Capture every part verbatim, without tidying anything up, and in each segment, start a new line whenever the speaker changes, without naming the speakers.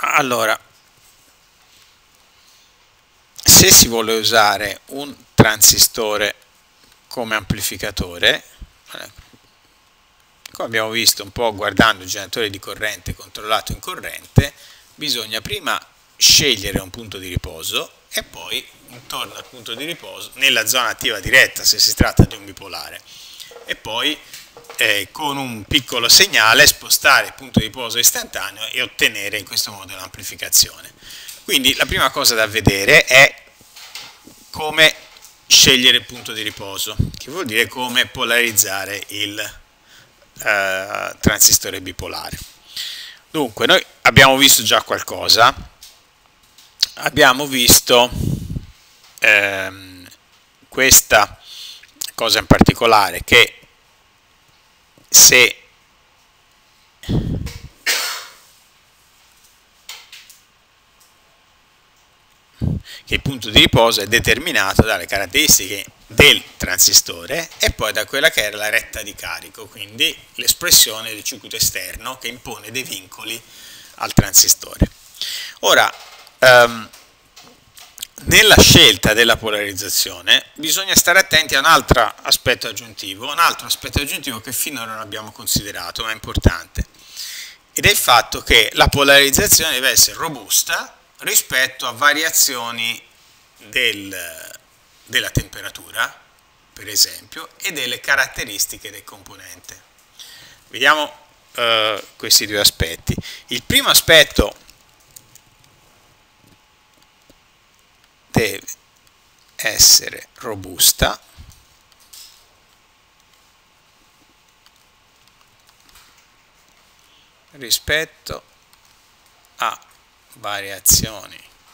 Allora, se si vuole usare un transistore come amplificatore, come abbiamo visto un po' guardando il generatore di corrente controllato in corrente, bisogna prima scegliere un punto di riposo e poi intorno al punto di riposo, nella zona attiva diretta se si tratta di un bipolare, e poi eh, con un piccolo segnale spostare il punto di riposo istantaneo e ottenere in questo modo l'amplificazione. Quindi la prima cosa da vedere è come scegliere il punto di riposo, che vuol dire come polarizzare il eh, transistore bipolare. Dunque, noi abbiamo visto già qualcosa, abbiamo visto ehm, questa cosa in particolare, che se che il punto di riposo è determinato dalle caratteristiche del transistore e poi da quella che era la retta di carico, quindi l'espressione del circuito esterno che impone dei vincoli al transistore. Ora, ehm, nella scelta della polarizzazione bisogna stare attenti a un altro aspetto aggiuntivo, un altro aspetto aggiuntivo che finora non abbiamo considerato, ma è importante, ed è il fatto che la polarizzazione deve essere robusta rispetto a variazioni del, della temperatura, per esempio, e delle caratteristiche del componente. Vediamo eh, questi due aspetti. Il primo aspetto deve essere robusta rispetto a variazioni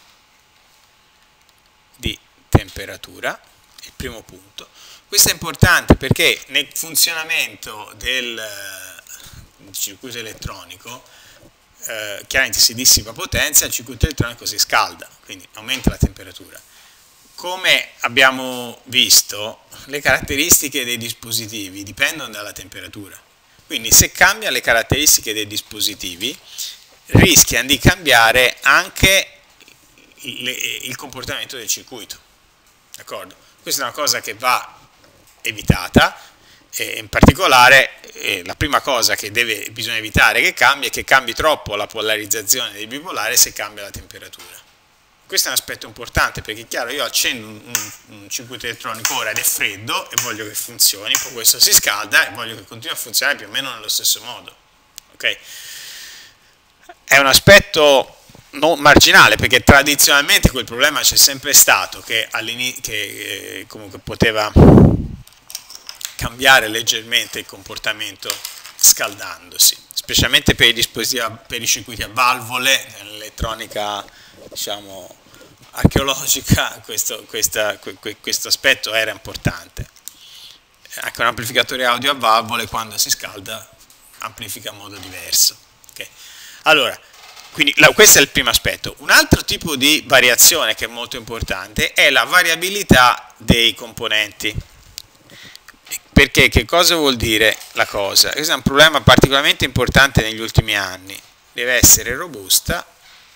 di temperatura, il primo punto. Questo è importante perché nel funzionamento del circuito elettronico eh, chiaramente si dissipa potenza, il circuito elettronico si scalda, quindi aumenta la temperatura. Come abbiamo visto, le caratteristiche dei dispositivi dipendono dalla temperatura, quindi se cambia le caratteristiche dei dispositivi rischiano di cambiare anche le, il comportamento del circuito, d'accordo? Questa è una cosa che va evitata, e in particolare eh, la prima cosa che deve, bisogna evitare che cambi è che cambi troppo la polarizzazione dei bipolari se cambia la temperatura. Questo è un aspetto importante perché è chiaro, io accendo un, un, un circuito elettronico ora ed è freddo e voglio che funzioni, poi questo si scalda e voglio che continui a funzionare più o meno nello stesso modo, ok? È un aspetto non marginale perché tradizionalmente quel problema c'è sempre stato, che, che eh, comunque poteva cambiare leggermente il comportamento scaldandosi, specialmente per i dispositivi, per i circuiti a valvole, nell'elettronica diciamo archeologica questo, questa, questo aspetto era importante. Anche un amplificatore audio a valvole quando si scalda amplifica in modo diverso. Okay. Allora, quindi la, questo è il primo aspetto. Un altro tipo di variazione che è molto importante è la variabilità dei componenti. Perché che cosa vuol dire la cosa? Questo è un problema particolarmente importante negli ultimi anni. Deve essere robusta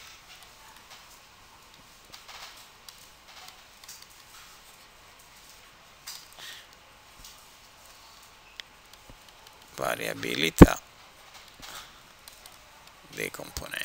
variabilità dei componenti.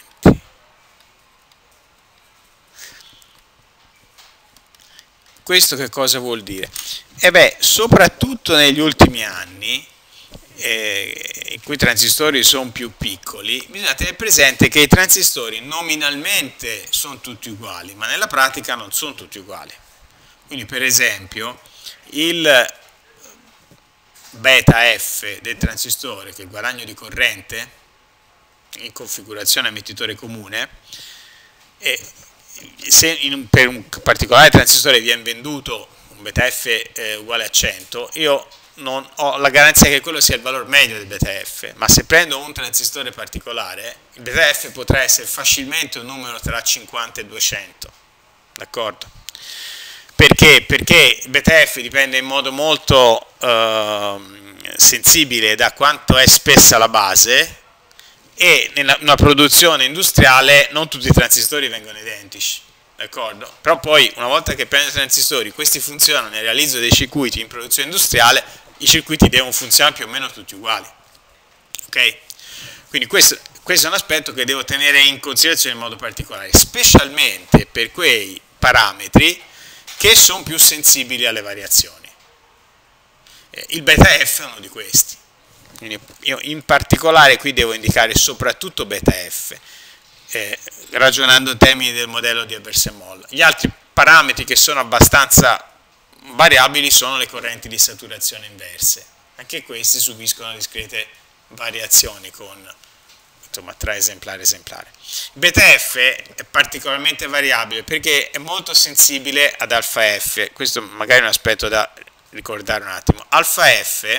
Questo che cosa vuol dire? E beh, soprattutto negli ultimi anni, eh, in cui i transistori sono più piccoli, bisogna tenere presente che i transistori nominalmente sono tutti uguali, ma nella pratica non sono tutti uguali. Quindi per esempio il beta F del transistore, che è il guadagno di corrente in configurazione emettitore comune, e se in, per un particolare transistore viene venduto un beta F eh, uguale a cento, io non ho la garanzia che quello sia il valore medio del beta F, ma se prendo un transistore particolare, il beta F potrà essere facilmente un numero tra cinquanta e duecento, d'accordo? Perché? Perché il beta F dipende in modo molto eh, sensibile da quanto è spessa la base, e in una produzione industriale non tutti i transistori vengono identici, d'accordo? Però poi una volta che prendi i transistori, questi funzionano nel realizzo dei circuiti in produzione industriale, i circuiti devono funzionare più o meno tutti uguali, ok? Quindi questo, questo è un aspetto che devo tenere in considerazione in modo particolare, specialmente per quei parametri che sono più sensibili alle variazioni. Eh, il beta F è uno di questi. Quindi io in particolare qui devo indicare soprattutto beta F, eh, ragionando in termini del modello di Ebers-Moll. Gli altri parametri che sono abbastanza variabili sono le correnti di saturazione inverse. Anche questi subiscono discrete variazioni con, insomma, tra esemplare e esemplare. Beta F è particolarmente variabile perché è molto sensibile ad alfa F. Questo magari è un aspetto da ricordare un attimo. Alfa F,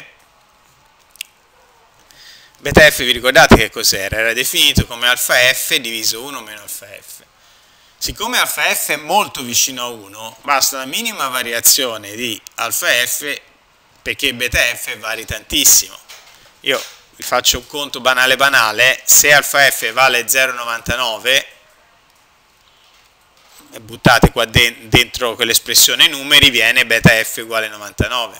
beta F vi ricordate che cos'era? Era definito come alfa F diviso uno meno alfa F. Siccome alfa F è molto vicino a uno, basta la minima variazione di alfa F perché beta F vari tantissimo. Io vi faccio un conto banale banale, se alfa F vale zero virgola novantanove, e buttate qua dentro quell'espressione numeri, viene beta F uguale novantanove.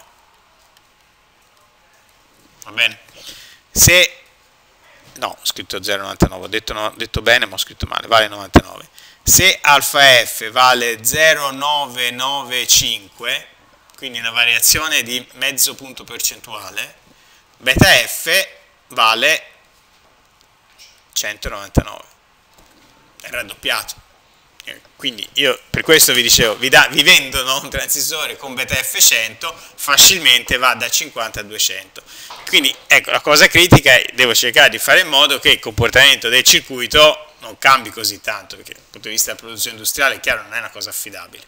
Va bene? Se, no, ho scritto zero virgola novantanove, ho detto, no, ho detto bene ma ho scritto male, vale novantanove. Se alfa F vale zero virgola novecentonovantacinque, quindi una variazione di mezzo punto percentuale, beta F vale centonovantanove, è raddoppiato. Quindi io per questo vi dicevo, vi, da, vi vendono un transistore con beta F cento, facilmente va da cinquanta a duecento. Quindi ecco, la cosa critica è devo cercare di fare in modo che il comportamento del circuito non cambi così tanto, perché dal punto di vista della produzione industriale, è chiaro, non è una cosa affidabile.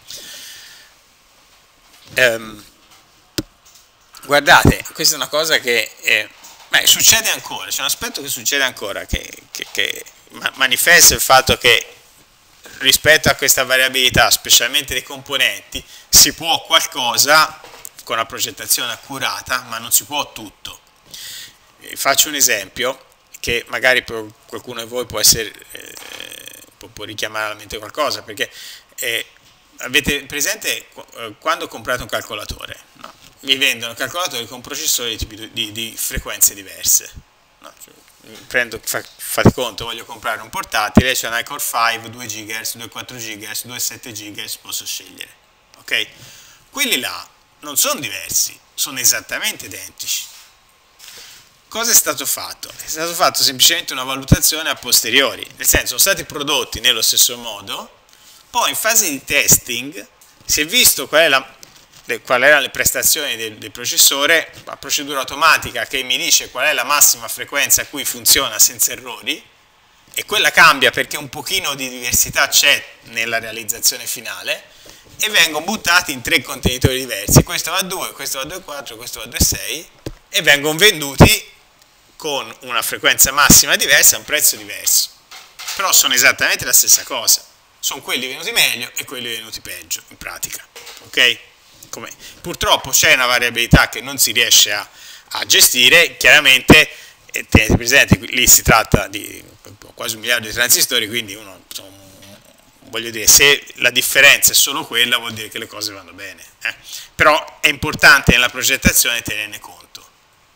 Um, guardate, questa è una cosa che eh, beh, succede ancora, c'è un aspetto che succede ancora, che, che, che manifesta il fatto che rispetto a questa variabilità, specialmente dei componenti, si può qualcosa con una progettazione accurata, ma non si può tutto. Eh, faccio un esempio che magari per qualcuno di voi può essere eh, può, può richiamare alla mente qualcosa, perché eh, avete presente eh, quando comprate un calcolatore, no? Vi vendono calcolatori con processori di, di, di, di frequenze diverse, no? Cioè, prendo, fa, fate conto, voglio comprare un portatile, c'è un iCore cinque, due gigahertz, due quattro gigahertz, due sette gigahertz, posso scegliere, ok? Quelli là non sono diversi, sono esattamente identici. Cosa è stato fatto? È stato fatto semplicemente una valutazione a posteriori, nel senso sono stati prodotti nello stesso modo, poi in fase di testing si è visto qual è la quali erano le prestazioni del, del processore, la procedura automatica che mi dice qual è la massima frequenza a cui funziona senza errori, e quella cambia perché un pochino di diversità c'è nella realizzazione finale, e vengono buttati in tre contenitori diversi, questo va a due, questo va a due virgola quattro, questo va a due virgola sei, e vengono venduti con una frequenza massima diversa e un prezzo diverso, però sono esattamente la stessa cosa, sono quelli venuti meglio e quelli venuti peggio in pratica, ok? Come, purtroppo c'è una variabilità che non si riesce a, a gestire, chiaramente eh, tenete presente, lì si tratta di quasi un miliardo di transistori, quindi uno, insomma, voglio dire, se la differenza è solo quella vuol dire che le cose vanno bene, eh. Però è importante nella progettazione tenerne conto.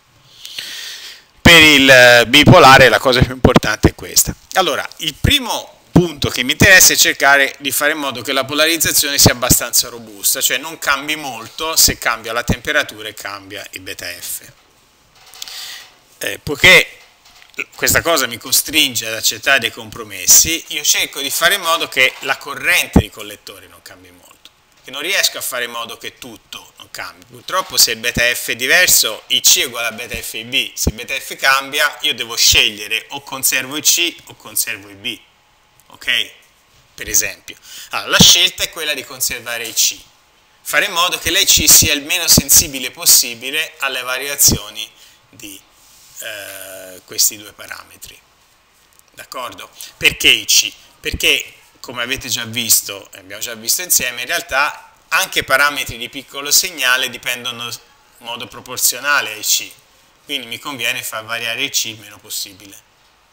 Per il bipolare la cosa più importante è questa. Allora, il primo punto che mi interessa è cercare di fare in modo che la polarizzazione sia abbastanza robusta, cioè non cambi molto se cambia la temperatura e cambia il beta F. Eh, poiché questa cosa mi costringe ad accettare dei compromessi, io cerco di fare in modo che la corrente di collettore non cambi molto, che non riesco a fare in modo che tutto non cambi. Purtroppo se il beta F è diverso, I C è uguale a beta F I B, se il beta F cambia io devo scegliere o conservo I C o conservo I B. Ok? Per esempio. Allora, la scelta è quella di conservare I C, fare in modo che l'I C sia il meno sensibile possibile alle variazioni di eh, questi due parametri. D'accordo? Perché I C? Perché, come avete già visto, e abbiamo già visto insieme, in realtà anche parametri di piccolo segnale dipendono in modo proporzionale ai C, quindi mi conviene far variare I C il meno possibile.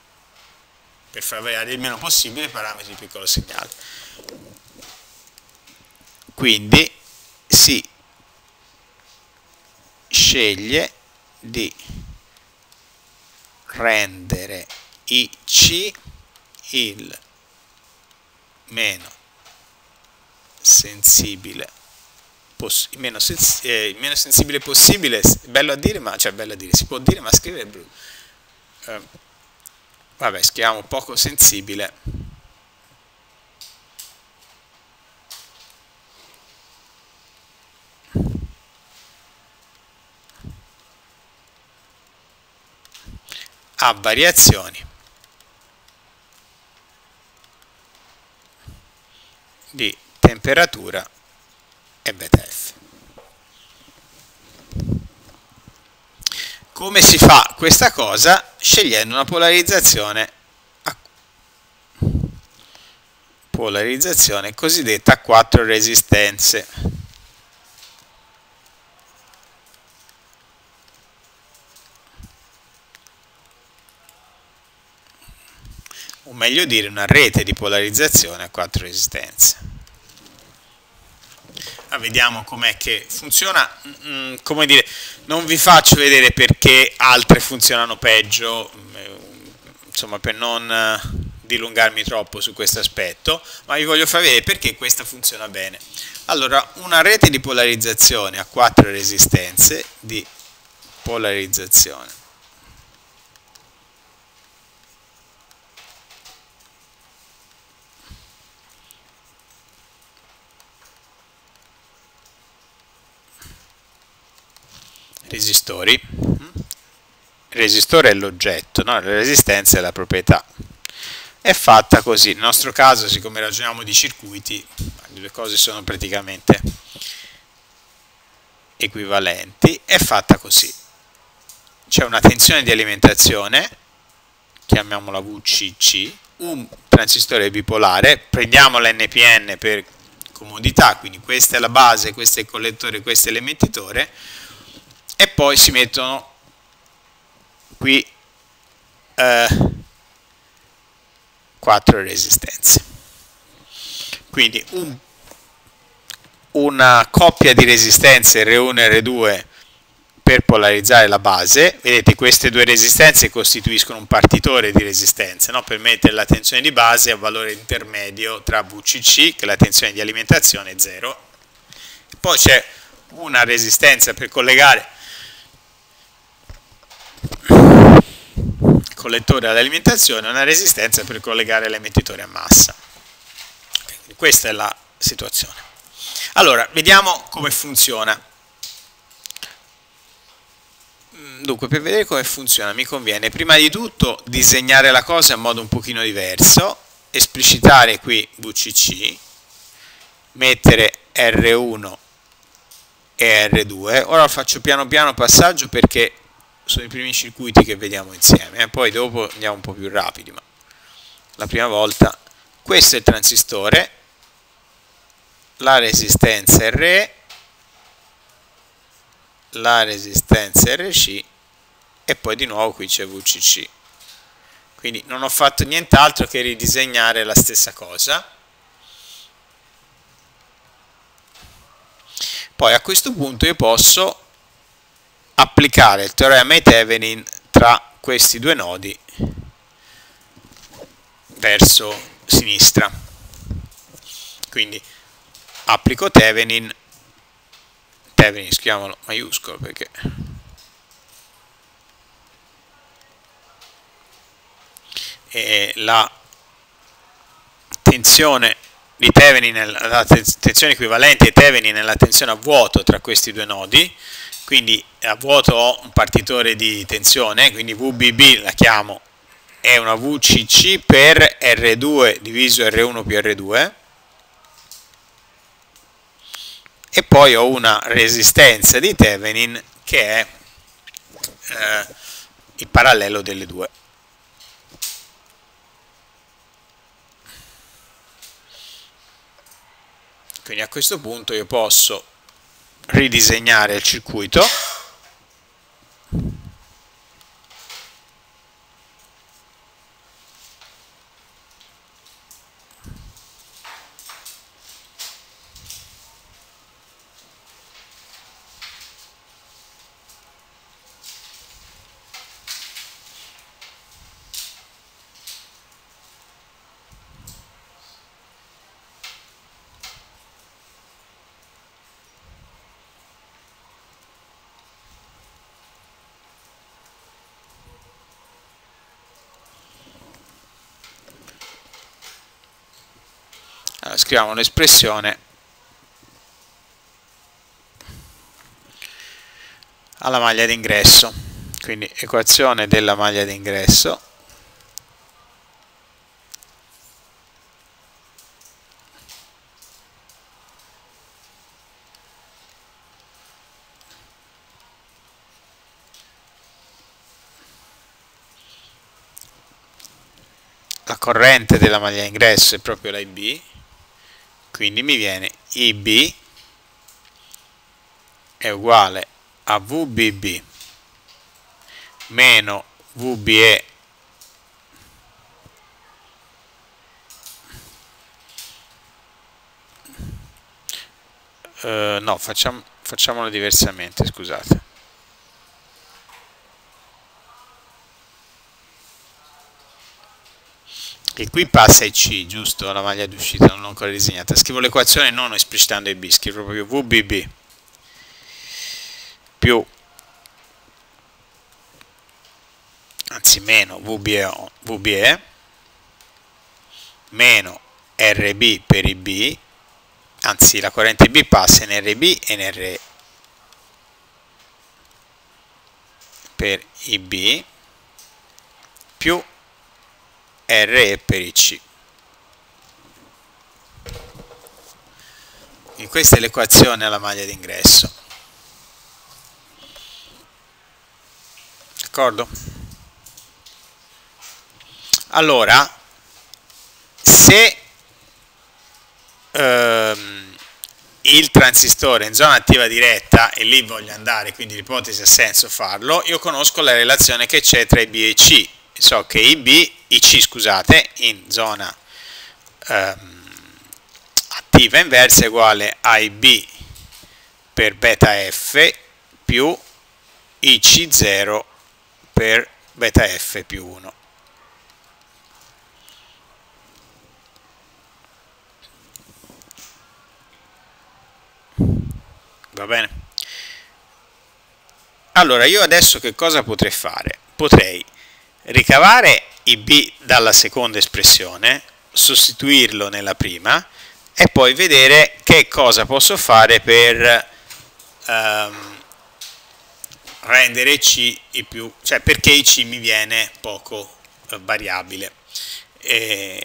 per far variare il meno possibile i parametri di piccolo segnale. Quindi si sceglie di rendere I C il meno sensibile possibile, meno, sens eh, meno sensibile possibile, bello a dire, ma cioè bello a dire, si può dire, ma scrivere è brutto. Eh, vabbè, scriviamo poco sensibile a variazioni di temperatura e beta F. Come si fa questa cosa? Scegliendo una polarizzazione a polarizzazione cosiddetta a quattro resistenze. O meglio dire una rete di polarizzazione a quattro resistenze. Ah, vediamo com'è che funziona. Mm, come dire, non vi faccio vedere perché altre funzionano peggio, insomma, per non dilungarmi troppo su questo aspetto, ma vi voglio far vedere perché questa funziona bene. Allora, una rete di polarizzazione a quattro resistenze di polarizzazione resistori. Il resistore è l'oggetto, no? La resistenza è la proprietà. È fatta così. Nel nostro caso, siccome ragioniamo di circuiti, le due cose sono praticamente equivalenti, è fatta così. C'è una tensione di alimentazione, chiamiamola V C C, un transistore bipolare, prendiamo l'N P N per comodità, quindi questa è la base, questo è il collettore, questo è l'emettitore, e poi si mettono qui eh, quattro resistenze. Quindi un, una coppia di resistenze R uno e R due per polarizzare la base. Vedete, queste due resistenze costituiscono un partitore di resistenze, no? Per mettere la tensione di base a valore intermedio tra V C C, che è la tensione di alimentazione, è zero. Poi c'è una resistenza per collegare il collettore all'alimentazione, una resistenza per collegare l'emettitore a massa. Quindi questa è la situazione. Allora, vediamo come funziona. Dunque, per vedere come funziona mi conviene prima di tutto disegnare la cosa in modo un pochino diverso, esplicitare qui V C C, mettere R uno e R due. Ora faccio piano piano passaggio perché sono i primi circuiti che vediamo insieme, eh. Poi dopo andiamo un po' più rapidi, ma la prima volta. Questo è il transistore, la resistenza R E, la resistenza R C e poi di nuovo qui c'è V C C. Quindi non ho fatto nient'altro che ridisegnare la stessa cosa. Poi a questo punto io posso applicare il teorema di Thevenin tra questi due nodi verso sinistra. Quindi applico Thevenin, Thevenin scriviamolo maiuscolo perché e la tensione di Thevenin, la tensione equivalente di Thevenin è la tensione a vuoto tra questi due nodi. Quindi a vuoto ho un partitore di tensione, quindi V B B la chiamo, è una V C C per R due diviso R uno più R due, e poi ho una resistenza di Thevenin che è eh, il parallelo delle due. Quindi a questo punto io posso ridisegnare il circuito Allora, scriviamo l'espressione alla maglia d'ingresso, quindi equazione della maglia d'ingresso la corrente della maglia d'ingresso è proprio la I B, quindi mi viene I B è uguale a V B B meno V B E uh, no, facciamo, facciamolo diversamente, scusate. E qui passa I C, giusto? La maglia d'uscita non l'ho ancora disegnata. Scrivo l'equazione non esplicitando I B, scrivo proprio V B B più, anzi meno V B E, V B E meno R B per I B, anzi la corrente I B passa in R B e in R per I B più R E per I C. E questa è l'equazione alla maglia d'ingresso. D'accordo? Allora, se ehm, il transistore è in zona attiva diretta e lì voglio andare, quindi l'ipotesi ha senso farlo, io conosco la relazione che c'è tra I B e I C. So che I B, I C scusate, in zona ehm, attiva inversa è uguale a I B per beta F più I C zero per beta F più uno. Va bene? Allora, io adesso che cosa potrei fare? Potrei ricavare I B dalla seconda espressione, sostituirlo nella prima e poi vedere che cosa posso fare per ehm, rendere I C I più, cioè perché I C mi viene poco eh, variabile. E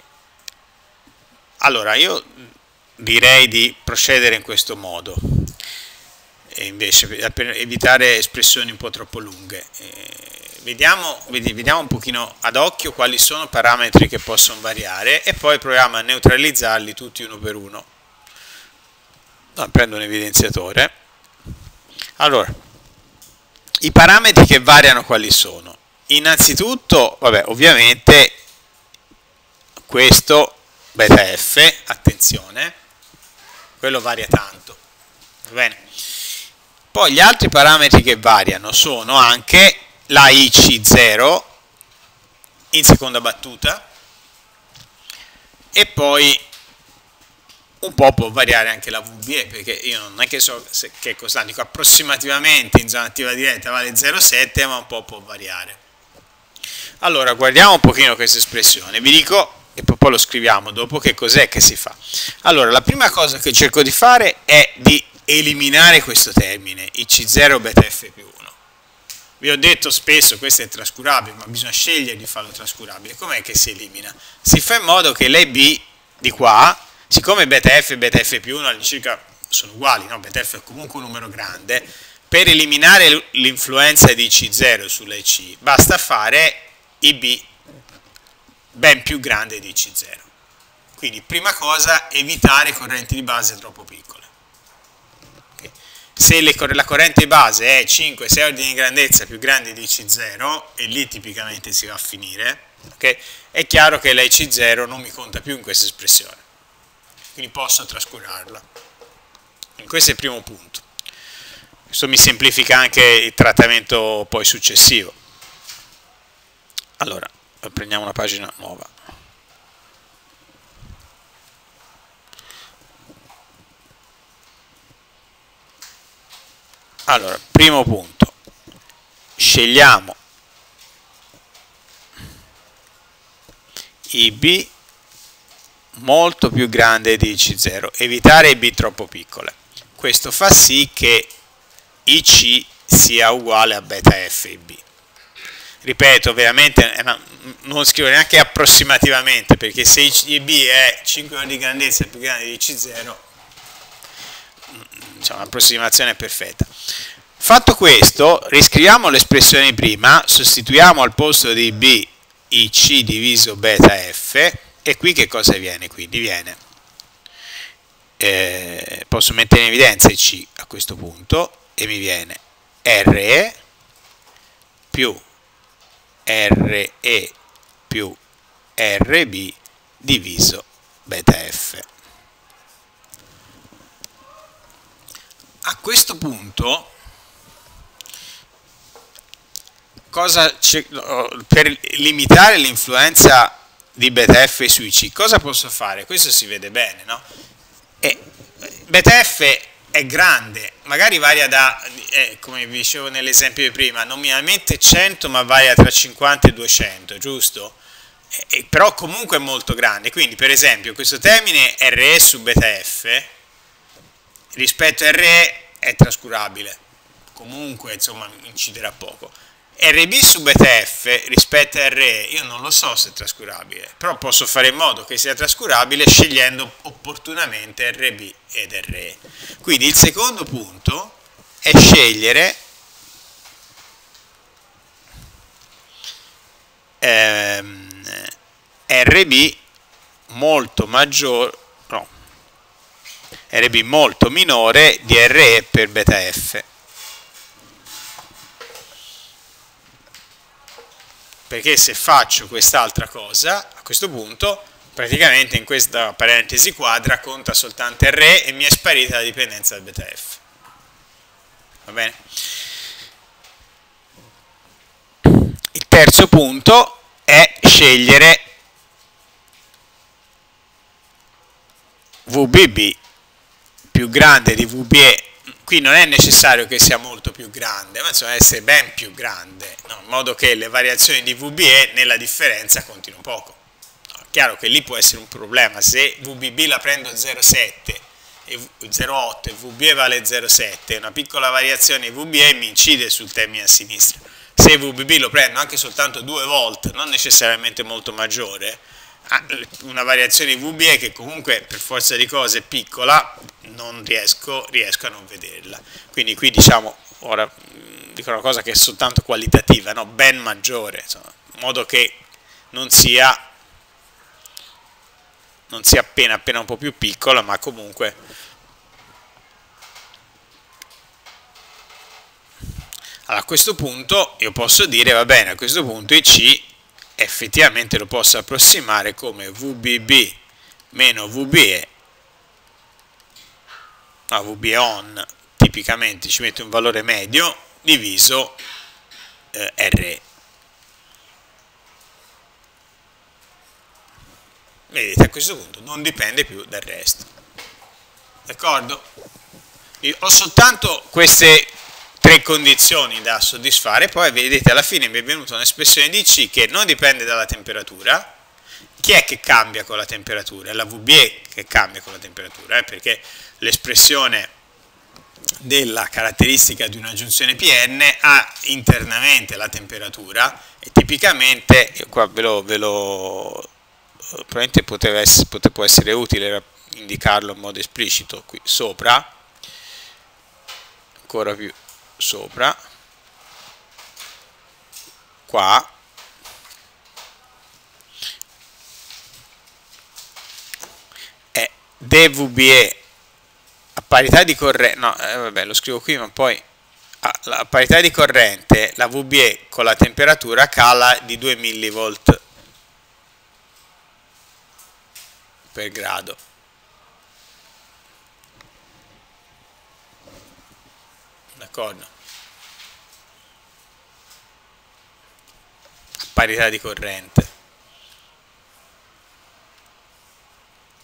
allora io direi di procedere in questo modo, e invece per evitare espressioni un po' troppo lunghe. E Vediamo, vediamo un pochino ad occhio quali sono parametri che possono variare e poi proviamo a neutralizzarli tutti uno per uno. No, prendo un evidenziatore. Allora, i parametri che variano quali sono? Innanzitutto, vabbè, ovviamente questo beta F, attenzione, quello varia tanto. Va bene? Poi gli altri parametri che variano sono anche la I C zero in seconda battuta e poi un po' può variare anche la V B E, perché io non è che so se, che è costante, dico approssimativamente in zona attiva diretta vale zero virgola sette, ma un po' può variare. Allora guardiamo un pochino questa espressione, vi dico e poi lo scriviamo dopo che cos'è che si fa. Allora la prima cosa che cerco di fare è di eliminare questo termine I C zero beta F più uno. Vi ho detto spesso questo è trascurabile, ma bisogna scegliere di farlo trascurabile. Com'è che si elimina? Si fa in modo che le B di qua, siccome beta F e beta F più uno all'incirca sono uguali, no? Beta F è comunque un numero grande, per eliminare l'influenza di I C zero sulle I C basta fare I B ben più grande di I C zero. Quindi prima cosa, evitare correnti di base troppo piccole. Se le, la corrente base è cinque sei ordini di grandezza più grande di I C zero, e lì tipicamente si va a finire, okay, è chiaro che la I C zero non mi conta più in questa espressione, quindi posso trascurarla. Quindi questo è il primo punto. Questo mi semplifica anche il trattamento poi successivo. Allora, prendiamo una pagina nuova. Allora, primo punto, scegliamo I B molto più grande di I C zero, evitare I B troppo piccole. Questo fa sì che I C sia uguale a beta F I B. Ripeto, ovviamente non scrivo neanche approssimativamente, perché se I B è cinque ordini di grandezza più grande di I C zero, diciamo, l'approssimazione è perfetta. Fatto questo, riscriviamo l'espressione di prima, sostituiamo al posto di B I C diviso beta F, e qui che cosa viene? Quindi viene, eh, posso mettere in evidenza I C a questo punto, e mi viene R E più R E più R B diviso beta F. A questo punto, cosa per limitare l'influenza di beta F su I C, cosa posso fare? Questo si vede bene, no? E beta F è grande, magari varia da, eh, come vi dicevo nell'esempio di prima, nominalmente cento, ma varia tra cinquanta e duecento, giusto? E, però comunque è molto grande, quindi per esempio questo termine R E su beta F rispetto a R E è trascurabile, comunque insomma inciderà poco. R B su beta F rispetto a R E io non lo so se è trascurabile, però posso fare in modo che sia trascurabile scegliendo opportunamente R B ed R E. Quindi il secondo punto è scegliere ehm, R B molto maggiore, no, R B molto minore di R E per beta F. Perché se faccio quest'altra cosa, a questo punto, praticamente in questa parentesi quadra conta soltanto R E e mi è sparita la dipendenza da beta F. Va bene? Il terzo punto è scegliere V B B più grande di V B E. Qui non è necessario che sia molto più grande, ma insomma deve essere ben più grande, no? In modo che le variazioni di V B E nella differenza contino poco. No, è chiaro che lì può essere un problema, se V B B la prendo a zero virgola otto e V B E vale zero virgola sette, una piccola variazione di V B E mi incide sul termine a sinistra. Se V B B lo prendo anche soltanto due volte, non necessariamente molto maggiore, una variazione di V B E che comunque per forza di cose è piccola, non riesco, riesco a non vederla. Quindi qui diciamo, ora dico una cosa che è soltanto qualitativa, no? Ben maggiore, insomma, in modo che non sia, non sia appena appena un po' più piccola, ma comunque allora, a questo punto io posso dire, va bene, a questo punto I C effettivamente lo posso approssimare come V B B meno V B E, no, V B E on, tipicamente ci metto un valore medio, diviso eh, R E. Vedete, a questo punto non dipende più dal resto. D'accordo? Ho soltanto queste tre condizioni da soddisfare, poi vedete alla fine mi è venuta un'espressione di C che non dipende dalla temperatura. Chi è che cambia con la temperatura? È la V B E che cambia con la temperatura, eh? Perché l'espressione della caratteristica di una giunzione P N ha internamente la temperatura e tipicamente, io qua ve lo, ve lo probabilmente poteva essere, poteva, può essere utile indicarlo in modo esplicito qui sopra, ancora più sopra, qua, è dVBE a parità di corrente, no, eh, vabbè, lo scrivo qui, ma poi a, a parità di corrente la V B E con la temperatura cala di due millivolt per grado. D'accordo? A parità di corrente.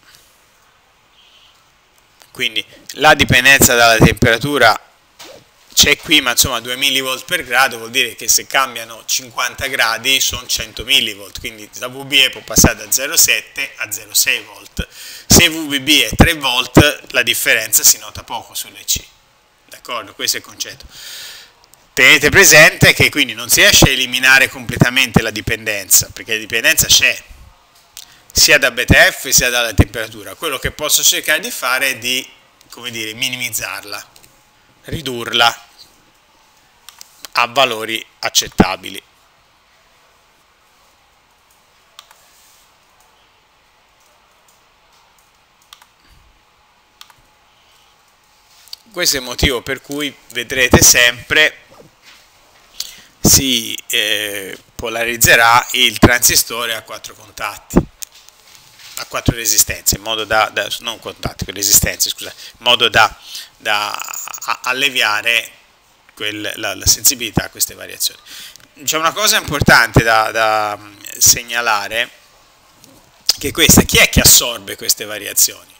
Quindi la dipendenza dalla temperatura c'è qui, ma insomma due millivolt per grado vuol dire che se cambiano cinquanta gradi sono cento millivolt, quindi la V B E può passare da zero virgola sette a zero virgola sei volt. Se V B B è tre volt, la differenza si nota poco sulle C. D'accordo? Questo è il concetto. Tenete presente che quindi non si riesce a eliminare completamente la dipendenza, perché la dipendenza c'è, sia da beta F sia dalla temperatura. Quello che posso cercare di fare è di, come dire, minimizzarla, ridurla a valori accettabili. Questo è il motivo per cui vedrete sempre si eh, polarizzerà il transistore a quattro contatti, a quattro resistenze, in modo da, da non contatti, resistenze, scusate, in modo da, da alleviare quel, la, la sensibilità a queste variazioni. C'è una cosa importante da, da segnalare, che questa, chi è che assorbe queste variazioni?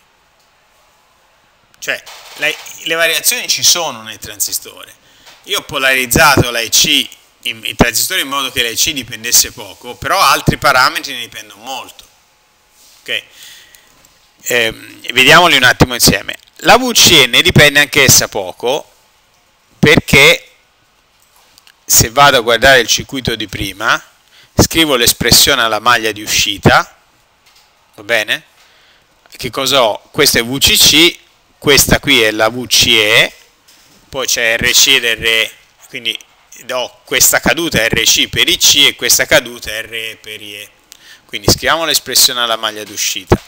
Cioè, le, le variazioni ci sono nel transistore. Io ho polarizzato la I C, in, il transistore in modo che la I C dipendesse poco, però altri parametri ne dipendono molto. Ok? Eh, vediamoli un attimo insieme. La V C E ne dipende anch'essa poco, perché se vado a guardare il circuito di prima, scrivo l'espressione alla maglia di uscita, va bene? Che cosa ho? Questa è V C C, questa qui è la V C E, poi c'è R C ed R E, quindi do questa caduta R C per I C e questa caduta R E per I E. Quindi scriviamo l'espressione alla maglia d'uscita.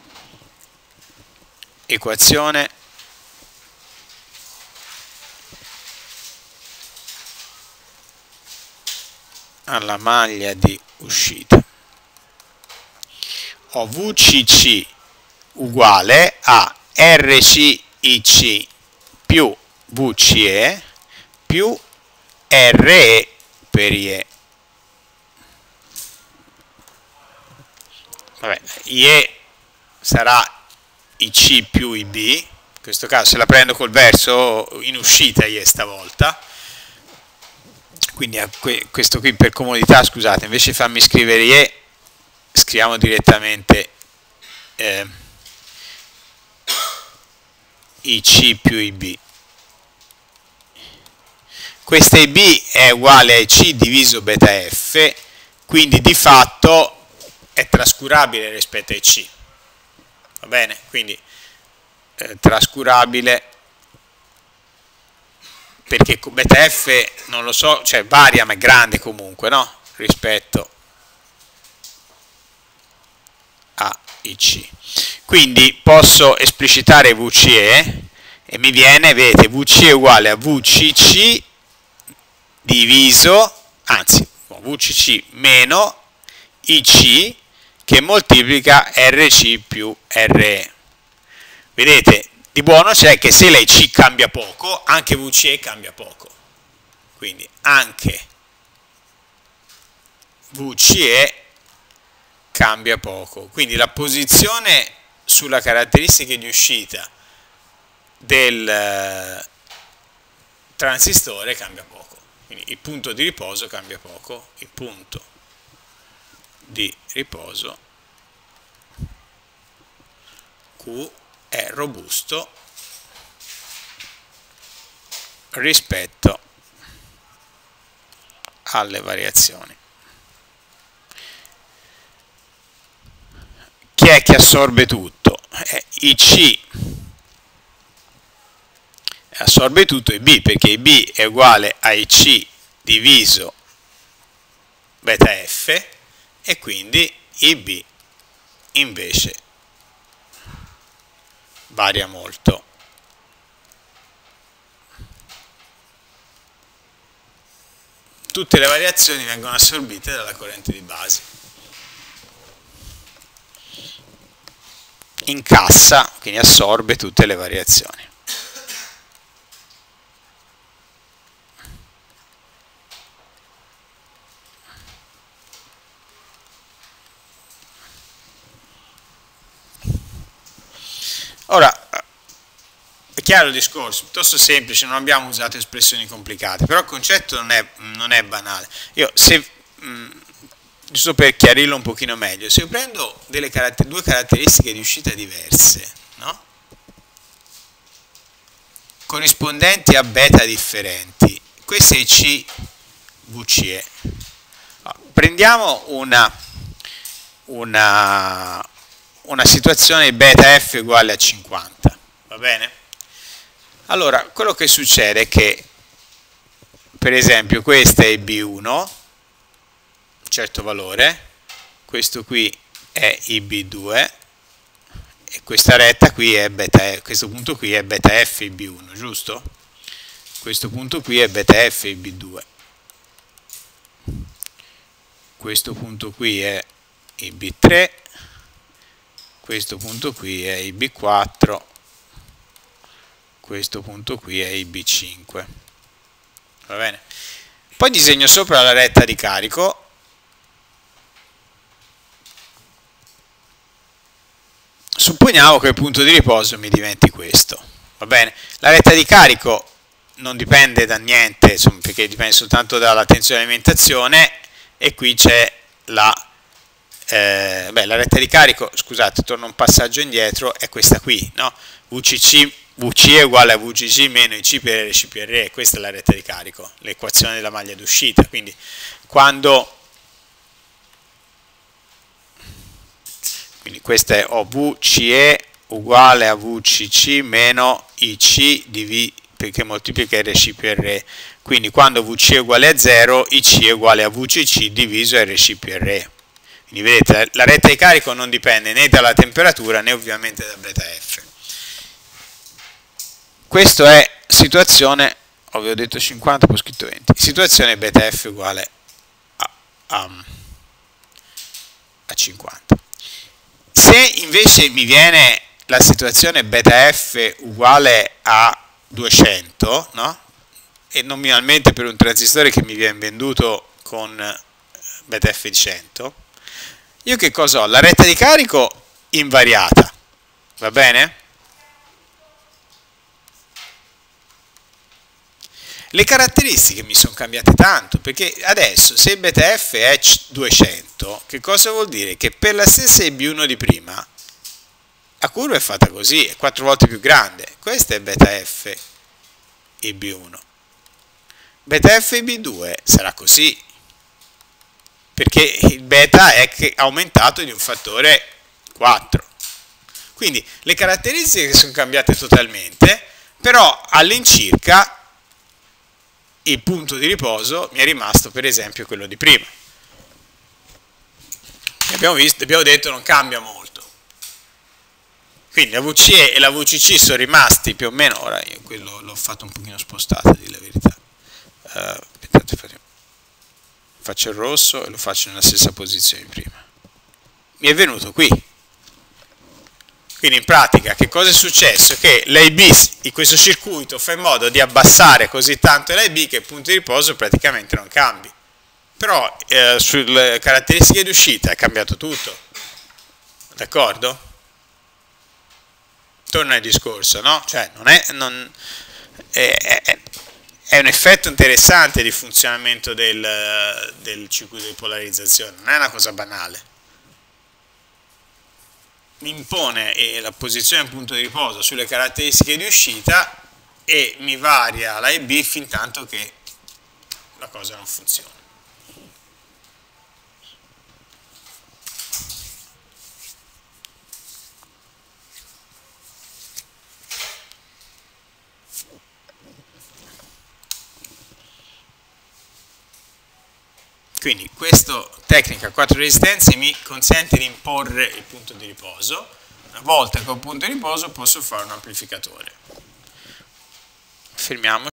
Equazione alla maglia di uscita. Ho V C C uguale a R C I C più V C E più R E per I E. Vabbè, I E sarà I C più I B, in questo caso se la prendo col verso in uscita I E stavolta, quindi questo qui per comodità, scusate, invece di farmi scrivere I E, scriviamo direttamente eh, I C più I B. Questa I B è uguale a I C diviso beta F, quindi di fatto è trascurabile rispetto a I C. Va bene? Quindi eh, trascurabile perché beta F non lo so, cioè varia ma è grande comunque, no? Rispetto a I C. Quindi posso esplicitare V C E e mi viene, vedete, V C E uguale a V C C diviso, anzi, V C C meno I C che moltiplica R C più R E. Vedete, di buono c'è che se la I C cambia poco, anche V C E cambia poco. Quindi anche V C E cambia poco. Quindi la posizione sulla caratteristica di uscita del transistore cambia poco. Quindi il punto di riposo cambia poco. Il punto di riposo Q è robusto rispetto alle variazioni. Chi è che assorbe tutto? Eh, I C assorbe tutto I B, perché I B è uguale a I C diviso beta F e quindi I B invece varia molto. Tutte le variazioni vengono assorbite dalla corrente di base. Incassa, quindi assorbe tutte le variazioni. Ora, è chiaro il discorso, piuttosto semplice, non abbiamo usato espressioni complicate, però il concetto non è, non è banale. Io, se, mh, giusto per chiarirlo un pochino meglio, se io prendo delle caratter- due caratteristiche di uscita diverse, no? Corrispondenti a beta differenti, questo è C V C E. Prendiamo una, una, una situazione beta F uguale a cinquanta, va bene? Allora, quello che succede è che, per esempio, questo è I B uno, un certo valore, questo qui è I B due, e questa retta qui è beta F, questo punto qui è beta F I B uno, giusto? Questo punto qui è beta F I B due. Questo punto qui è I B tre, questo punto qui è I B quattro, questo punto qui è I B cinque. Va bene? Poi disegno sopra la retta di carico. Supponiamo che il punto di riposo mi diventi questo. Va bene? La retta di carico non dipende da niente, insomma, perché dipende soltanto dalla tensione di alimentazione, e qui c'è la, eh, beh, la retta di carico, scusate, torno un passaggio indietro, è questa qui, no? V C C, V C è uguale a V C C meno I C per R C per R, questa è la retta di carico, l'equazione della maglia d'uscita. Quindi quando quindi questa è O V C E uguale a V C C meno I C div, perché moltiplica R C per R. Quindi quando V C è uguale a zero, I C è uguale a V C C diviso R C per R. Quindi vedete, la retta di carico non dipende né dalla temperatura né ovviamente da beta F. Questa è situazione, avevo detto cinquanta, poi ho scritto venti, situazione beta F uguale a, a, a cinquanta. Se invece mi viene la situazione beta F uguale a duecento, no? E nominalmente per un transistore che mi viene venduto con beta F di cento, io che cosa ho? La retta di carico invariata, va bene? Le caratteristiche mi sono cambiate tanto, perché adesso se beta F è duecento, che cosa vuol dire? Che per la stessa I B uno di prima, la curva è fatta così, è quattro volte più grande. Questa è beta F I B uno. Beta F I B due sarà così, perché il beta è aumentato di un fattore quattro. Quindi le caratteristiche sono cambiate totalmente, però all'incirca il punto di riposo mi è rimasto per esempio quello di prima. Abbiamo visto, abbiamo detto non cambia molto. Quindi la V C E e la V C C sono rimasti più o meno, ora io quello l'ho fatto un pochino spostato, a dire la verità. Uh, aspettate, faccio il rosso e lo faccio nella stessa posizione di prima. Mi è venuto qui. Quindi in pratica che cosa è successo? Che l'A B di questo circuito fa in modo di abbassare così tanto l'A B che il punto di riposo praticamente non cambi. Però eh, sulle caratteristiche di uscita è cambiato tutto. D'accordo? Torna al discorso, no? Cioè non è, non, è, è, è un effetto interessante di funzionamento del, del circuito di polarizzazione, non è una cosa banale. Mi impone eh, la posizione punto di riposo sulle caratteristiche di uscita e mi varia la I B fin tanto che la cosa non funziona. Quindi questa tecnica a quattro resistenze mi consente di imporre il punto di riposo. Una volta che ho il punto di riposo posso fare un amplificatore. Fermiamo.